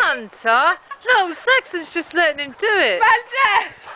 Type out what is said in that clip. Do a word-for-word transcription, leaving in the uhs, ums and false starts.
Santa? Little Saxon's just letting him do it. Manchester!